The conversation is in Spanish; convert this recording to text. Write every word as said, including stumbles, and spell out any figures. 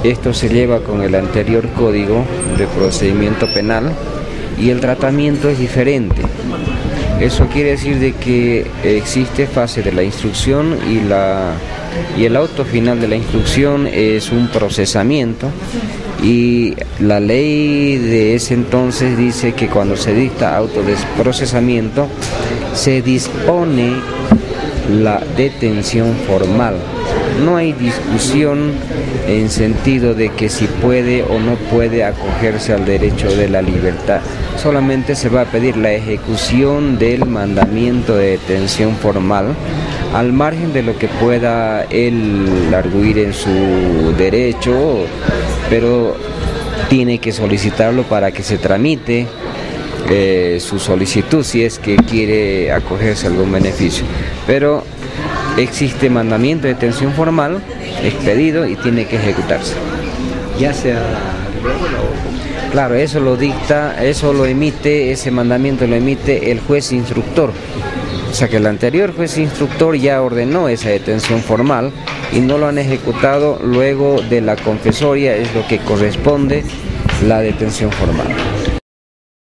Esto se lleva con el anterior Código de Procedimiento Penal y el tratamiento es diferente. Eso quiere decir de que existe fase de la instrucción y, la, y el auto final de la instrucción es un procesamiento, y la ley de ese entonces dice que cuando se dicta auto de procesamiento se dispone la detención formal. No hay discusión en sentido de que si puede o no puede acogerse al derecho de la libertad. Solamente se va a pedir la ejecución del mandamiento de detención formal, al margen de lo que pueda él arguir en su derecho, pero tiene que solicitarlo para que se tramite eh, su solicitud si es que quiere acogerse a algún beneficio. Pero existe mandamiento de detención formal, expedido y tiene que ejecutarse. Ya sea Claro, eso lo dicta, eso lo emite, ese mandamiento lo emite el juez instructor. O sea que el anterior juez instructor ya ordenó esa detención formal y no lo han ejecutado. Luego de la confesoria es lo que corresponde la detención formal.